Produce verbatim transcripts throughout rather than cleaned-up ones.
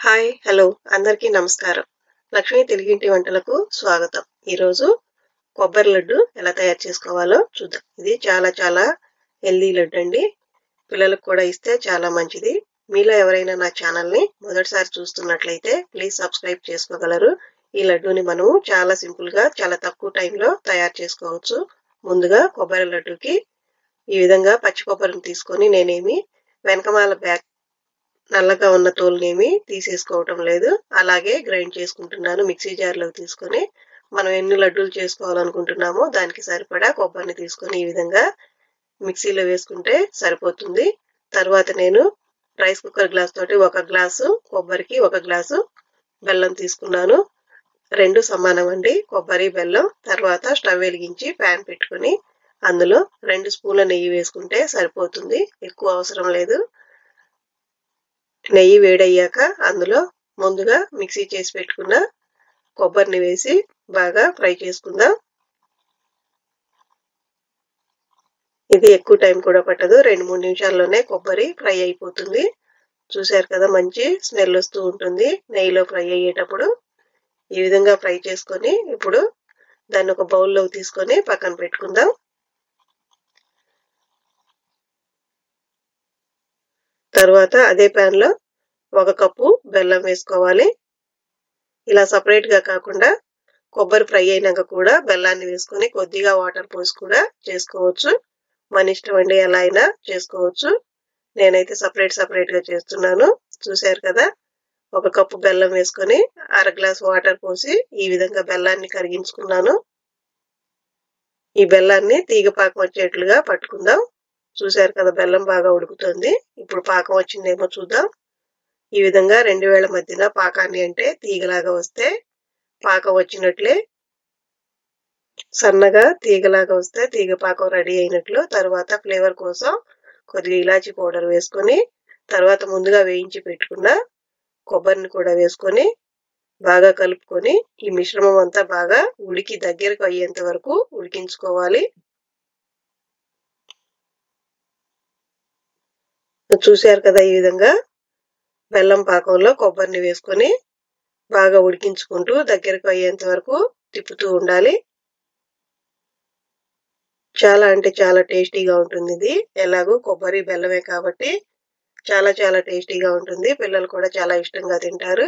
Hi hello అందరికీ నమస్కారం. లక్ష్మీ తెలుగింటి వంటలకు స్వాగతం. ఈరోజు కొబ్బరి లడ్డు ఎలా తయారు చేసుకోవాలో చూద్దాం. ఇది చాలా చాలా హెల్దీ లడ్డు అండి. పిల్లలకు కూడా ఇస్తే చాలా మంచిది. మీలో ఎవరైనా నా ఛానల్ని మొదటిసారి చూస్తున్నట్లయితే ప్లీజ్ సబ్స్క్రైబ్ చేసుకోగలరు. ఈ లడ్డూని మనము చాలా సింపుల్గా చాలా తక్కువ టైంలో తయారు చేసుకోవచ్చు. ముందుగా కొబ్బరి లడ్డూకి ఈ విధంగా పచ్చి కొబ్బరిని తీసుకొని నేనేమి వెనకమాల బ్యాక్ నల్లగా ఉన్న తోలునేమి తీసేసుకోవటం లేదు. అలాగే గ్రైండ్ చేసుకుంటున్నాను. మిక్సీ జార్లో తీసుకొని మనం ఎన్ని లడ్డూలు చేసుకోవాలనుకుంటున్నామో దానికి సరిపడా కొబ్బరిని తీసుకొని ఈ విధంగా మిక్సీలో వేసుకుంటే సరిపోతుంది. తర్వాత నేను రైస్ కుక్కర్ గ్లాస్ తోటి ఒక గ్లాసు కొబ్బరికి ఒక గ్లాసు బెల్లం తీసుకున్నాను. రెండు సమానం అండి, కొబ్బరి బెల్లం. తర్వాత స్టవ్ వెలిగించి ప్యాన్ పెట్టుకొని అందులో రెండు స్పూన్ల నెయ్యి వేసుకుంటే సరిపోతుంది, ఎక్కువ అవసరం లేదు. నెయ్యి వేడయ్యాక అందులో ముందుగా మిక్సీ చేసి పెట్టుకున్న కొబ్బరిని వేసి బాగా ఫ్రై చేసుకుందాం. ఇది ఎక్కువ టైం కూడా పట్టదు, రెండు మూడు నిమిషాల్లోనే కొబ్బరి ఫ్రై అయిపోతుంది. చూశారు కదా, మంచి స్మెల్ వస్తూ ఉంటుంది నెయ్యిలో ఫ్రై అయ్యేటప్పుడు. ఈ విధంగా ఫ్రై చేసుకొని ఇప్పుడు దాన్ని ఒక బౌల్లో తీసుకొని పక్కన పెట్టుకుందాం. తర్వాత అదే ప్యాన్లో ఒక కప్పు బెల్లం వేసుకోవాలి. ఇలా సపరేట్గా కాకుండా కొబ్బరి ఫ్రై అయినాక కూడా బెల్లాన్ని వేసుకొని కొద్దిగా వాటర్ పోసి కూడా చేసుకోవచ్చు. మన ఇష్టం అండి, ఎలా అయినా చేసుకోవచ్చు. నేనైతే సపరేట్ సపరేట్గా చేస్తున్నాను. చూశారు కదా, ఒక కప్పు బెల్లం వేసుకొని అర గ్లాస్ వాటర్ పోసి ఈ విధంగా బెల్లాన్ని కరిగించుకున్నాను. ఈ బెల్లాన్ని తీగ పాకం వచ్చేట్లుగా పట్టుకుందాం. చూశారు కదా, బెల్లం బాగా ఉడుకుతుంది. ఇప్పుడు పాకం వచ్చిందేమో చూద్దాం. ఈ విధంగా రెండు వేల మధ్యన పాకాన్ని అంటే తీగలాగా వస్తే పాకం వచ్చినట్లే. సన్నగా తీగలాగా వస్తే తీగ పాకం రెడీ అయినట్లు. తర్వాత ఫ్లేవర్ కోసం కొద్దిగా ఇలాచీ పౌడర్ వేసుకొని తర్వాత ముందుగా వేయించి పెట్టుకున్న కొబ్బరిని కూడా వేసుకొని బాగా కలుపుకొని ఈ మిశ్రమం అంతా బాగా ఉడికి దగ్గరకు అయ్యేంత వరకు ఉడికించుకోవాలి. చూశారు కదా, ఈ విధంగా బెల్లం పాకంలో కొబ్బరిని వేసుకొని బాగా ఉడికించుకుంటూ దగ్గరకు అయ్యేంత వరకు తిప్పుతూ ఉండాలి. చాలా అంటే చాలా టేస్టీగా ఉంటుంది. ఇది ఎలాగూ కొబ్బరి బెల్లమే కాబట్టి చాలా చాలా టేస్టీగా ఉంటుంది. పిల్లలు కూడా చాలా ఇష్టంగా తింటారు.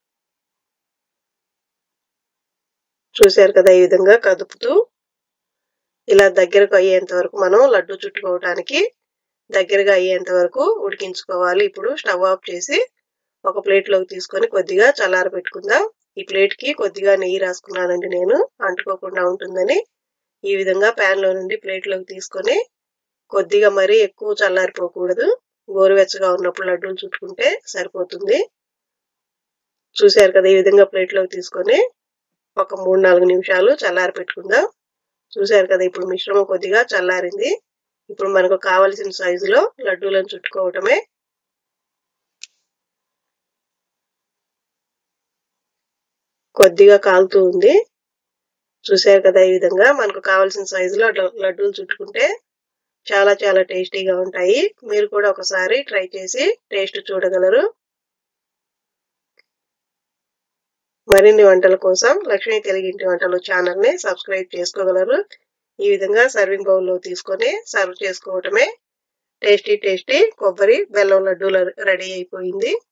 చూశారు కదా, ఈ విధంగా కదుపుతూ ఇలా దగ్గరకు అయ్యేంత వరకు మనం లడ్డు చుట్టుకోవటానికి దగ్గరగా అయ్యేంత వరకు ఉడికించుకోవాలి. ఇప్పుడు స్టవ్ ఆఫ్ చేసి ఒక ప్లేట్లోకి తీసుకొని కొద్దిగా చల్లార పెట్టుకుందాం. ఈ ప్లేట్కి కొద్దిగా నెయ్యి రాసుకున్నానండి నేను, అంటుకోకుండా ఉంటుందని. ఈ విధంగా ప్యాన్లో నుండి ప్లేట్లోకి తీసుకొని కొద్దిగా మరీ ఎక్కువ చల్లారిపోకూడదు, గోరువెచ్చగా ఉన్నప్పుడు లడ్డూలు చుట్టుకుంటే సరిపోతుంది. చూశారు కదా, ఈ విధంగా ప్లేట్లోకి తీసుకొని ఒక మూడు నాలుగు నిమిషాలు చల్లారి పెట్టుకుందాం. చూశారు కదా, ఇప్పుడు మిశ్రమం కొద్దిగా చల్లారింది. ఇప్పుడు మనకు కావలసిన సైజులో లడ్డూలను చుట్టుకోవటమే. కొద్దిగా కాలుతూ ఉంది. చూశారు కదా, ఈ విధంగా మనకు కావాల్సిన సైజులో లడ్డూలు చుట్టుకుంటే చాలా చాలా టేస్టీగా ఉంటాయి. మీరు కూడా ఒకసారి ట్రై చేసి టేస్ట్ చూడగలరు. మరిన్ని వంటల కోసం లక్ష్మీ తెలుగింటి వంటలు ఛానల్ని సబ్స్క్రైబ్ చేసుకోగలరు. ఈ విధంగా సర్వింగ్ బౌల్లో తీసుకొని సర్వ్ చేసుకోవటమే. టేస్టీ టేస్టీ కొబ్బరి బెల్లం లడ్డూలు రెడీ అయిపోయింది.